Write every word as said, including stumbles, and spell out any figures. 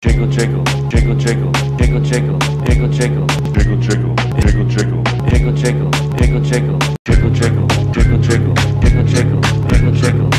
jiggle jiggle, jiggle jiggle, jiggle jiggle, jiggle jiggle, jiggle jiggle, jiggle jiggle, jiggle jiggle, jiggle jiggle, jiggle jiggle, jiggle jiggle, jiggle jiggle, jiggle jiggle.